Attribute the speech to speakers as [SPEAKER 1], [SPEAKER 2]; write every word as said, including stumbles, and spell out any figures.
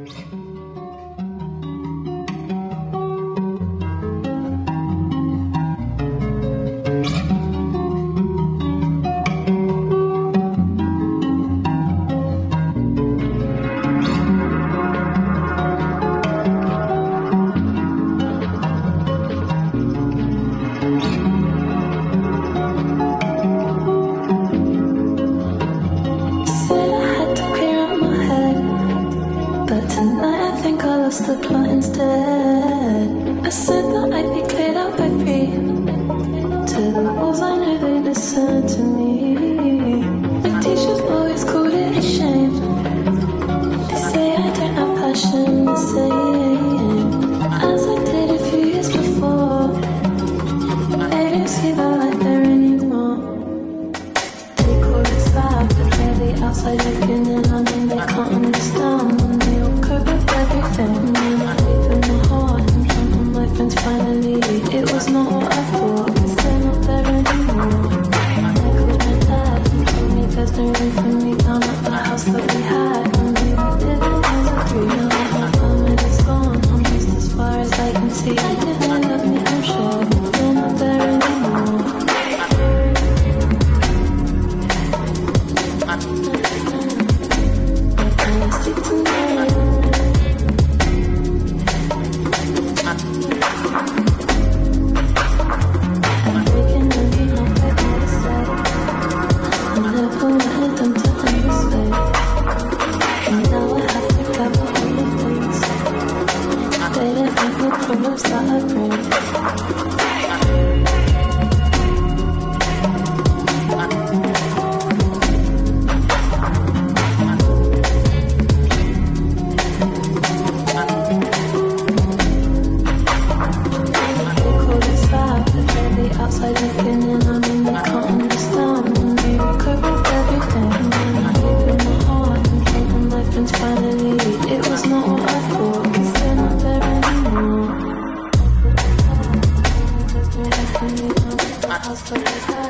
[SPEAKER 1] The plot instead. I said that I'd be cleared out by three. To the walls I know they listen to me. The teachers always called it a shame. They say I don't have passion the same as I did a few years before. They don't see the light there anymore. They call it sad, but they're the outside looking in. I mean they can't understand when they all cope with everything. Finally, it was not what I thought, 'cause they're not there anymore. I called my dad and told me there's no room for me down at the house that we had. And we didn't disagree. Now that my family is gone, I'm just as far as I can see. I know they love me, I'm sure, but they're not there anymore. Where can I sleep tonight? Problems that I bring. Outside looking in, I mean they can't understand. And they cope with everything. And then I opened my heart and told them my friends finally it was not what I thought, 'cause they're not there anymore. I put my heart in the house that we had.